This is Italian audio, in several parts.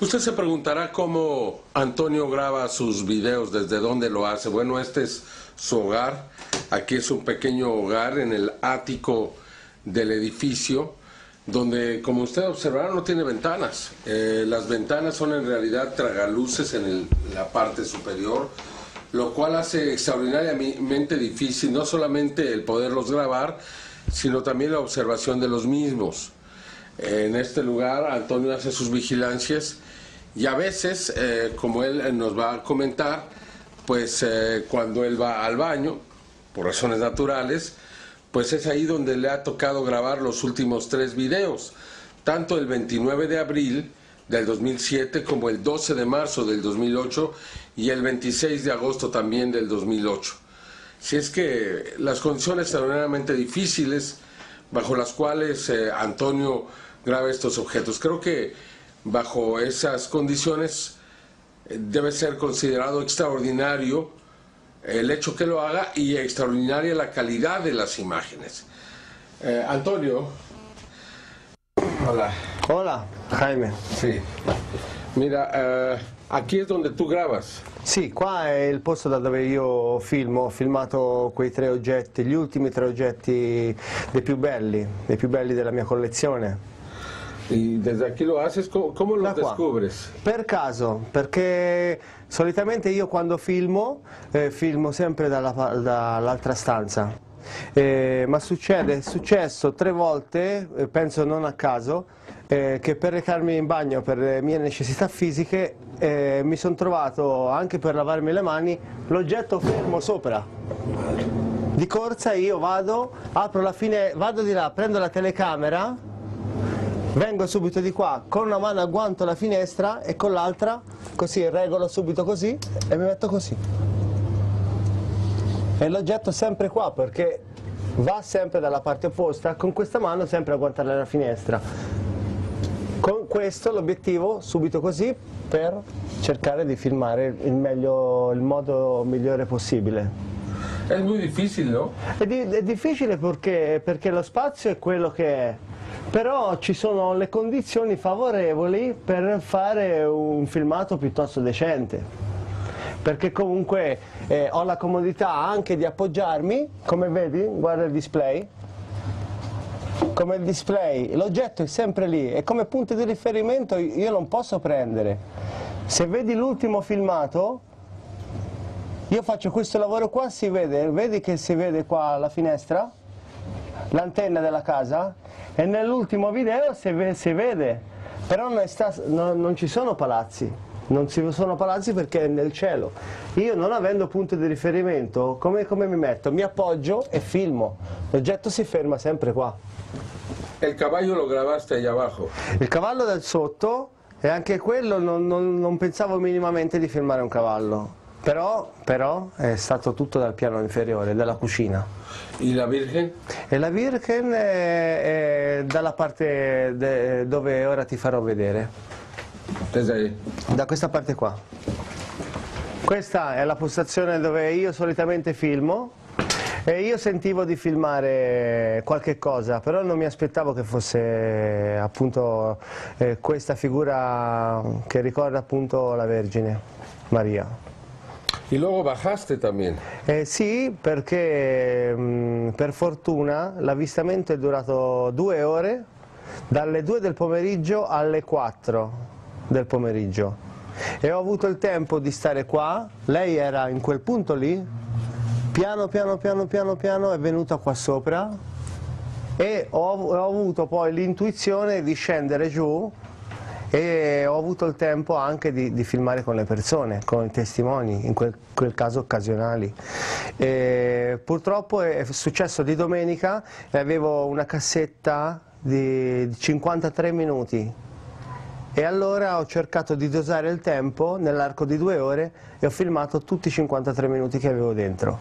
Usted se preguntará cómo Antonio graba sus videos, desde dónde lo hace. Bueno, este es su hogar. Aquí es un pequeño hogar en el ático del edificio, donde, como usted observará, no tiene ventanas. Las ventanas son en realidad tragaluces en la parte superior, lo cual hace extraordinariamente difícil no solamente el poderlos grabar, sino también la observación de los mismos. En este lugar Antonio hace sus vigilancias y a veces, como él nos va a comentar, pues cuando él va al baño, por razones naturales, pues es ahí donde le ha tocado grabar los últimos 3 videos, tanto el 29 de abril del 2007 como el 12 de marzo del 2008 y el 26 de agosto también del 2008. Si es que las condiciones extraordinariamente difíciles bajo las cuales Antonio graba estos objetos, creo que bajo esas condiciones debe ser considerado extraordinario el hecho que lo haga y extraordinaria la calidad de las imágenes. Antonio. Hola. Hola, Jaime. Sí. Mira, aquí es donde tu grabas. Sì, qua è il posto da dove io filmo, ho filmato quei 3 oggetti, gli ultimi 3 oggetti dei più belli della mia collezione. Y desde aquí lo haces, ¿cómo los descubres? Per caso, perché solitamente io quando filmo, filmo sempre dall'altra stanza, ma è successo 3 volte, penso non a caso, che per recarmi in bagno per le mie necessità fisiche mi sono trovato, anche per lavarmi le mani, l'oggetto fermo sopra. Di corsa io vado, apro la fine, vado di là, prendo la telecamera, vengo subito di qua, con una mano agguanto la finestra e con l'altra così regolo subito così e mi metto così. E l'oggetto è sempre qua perché va sempre dalla parte opposta, con questa mano sempre a guantare la finestra. Con questo l'obiettivo subito così per cercare di filmare il modo migliore possibile. È molto difficile, no? È difficile perché lo spazio è quello che è, però ci sono le condizioni favorevoli per fare un filmato piuttosto decente, perché comunque ho la comodità anche di appoggiarmi, come vedi, guarda il display, come il display, l'oggetto è sempre lì e come punto di riferimento io non posso prendere. Se vedi l'ultimo filmato, io faccio questo lavoro qua, si vede, vedi che si vede qua la finestra, l'antenna della casa, e nell'ultimo video si vede, però non ci sono palazzi, non ci sono palazzi perché è nel cielo. Io non avendo punto di riferimento, come mi metto? Mi appoggio e filmo, l'oggetto si ferma sempre qua. Il cavallo lo gravaste allá abajo? Il cavallo dal sotto, e anche quello non pensavo minimamente di filmare un cavallo, però è stato tutto dal piano inferiore, dalla cucina. E la Virgen? E la Virgen è dalla parte dove ora ti farò vedere. Da questa parte qua. Questa è la postazione dove io solitamente filmo e io sentivo di filmare qualche cosa, però non mi aspettavo che fosse appunto questa figura che ricorda appunto la Vergine Maria. E luego bajaste también? Sì, perché per fortuna l'avvistamento è durato 2 ore, dalle 2 del pomeriggio alle 4 del pomeriggio, e ho avuto il tempo di stare qua, lei era in quel punto lì, piano è venuta qua sopra e ho avuto poi l'intuizione di scendere giù e ho avuto il tempo anche di filmare con le persone, con i testimoni, in quel caso occasionali. Purtroppo è successo di domenica e avevo una cassetta di 53 minuti e allora ho cercato di dosare il tempo nell'arco di 2 ore e ho filmato tutti i 53 minuti che avevo dentro,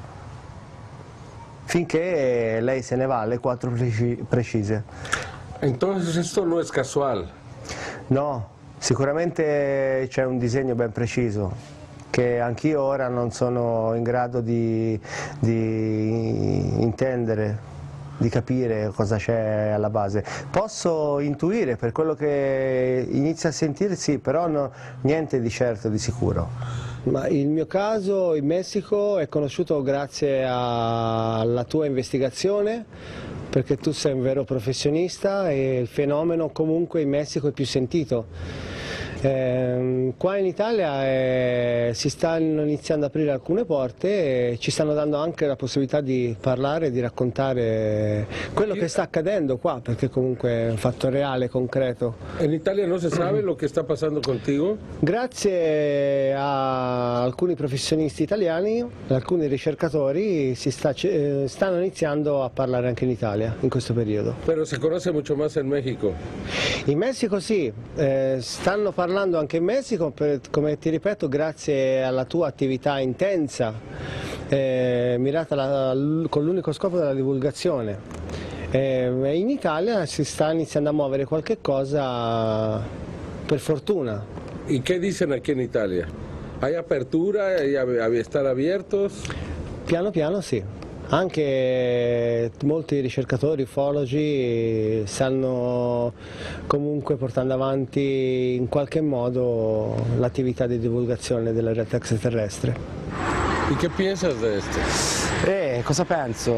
finché lei se ne va alle 4 precise. Entonces esto no es casual. No, sicuramente c'è un disegno ben preciso che anch'io ora non sono in grado di intendere di capire cosa c'è alla base. Posso intuire per quello che inizia a sentire, sì, però niente di certo, di sicuro. Ma il mio caso in Messico è conosciuto grazie alla tua investigazione, perché tu sei un vero professionista e il fenomeno comunque in Messico è più sentito. Qua in Italia si stanno iniziando ad aprire alcune porte e ci stanno dando anche la possibilità di parlare, di raccontare quello che sta accadendo qua, perché comunque è un fatto reale, concreto. In Italia non si sa lo che sta passando contigo? Grazie a alcuni professionisti italiani, alcuni ricercatori, stanno iniziando a parlare anche in Italia in questo periodo. Però si conosce molto più in Messico. In Messico sì, stanno parlando anche in Messico, come ti ripeto, grazie alla tua attività intensa, mirata con l'unico scopo della divulgazione. In Italia si sta iniziando a muovere qualche cosa, per fortuna. E che dicono qui in Italia? Hay apertura? Estar abiertos? Piano piano sì. Anche molti ricercatori, ufologi stanno comunque portando avanti in qualche modo l'attività di divulgazione della realtà extraterrestre. E che pensi di questo? Cosa penso?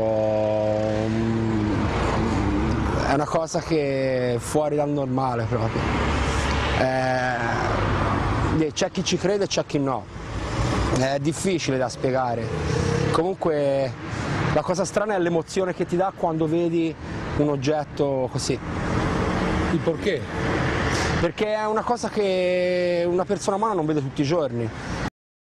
È una cosa che è fuori dal normale proprio. C'è chi ci crede e c'è chi no. È difficile da spiegare. Comunque la cosa strana è l'emozione che ti dà quando vedi un oggetto così. E perché? Perché è una cosa che una persona umana non vede tutti i giorni.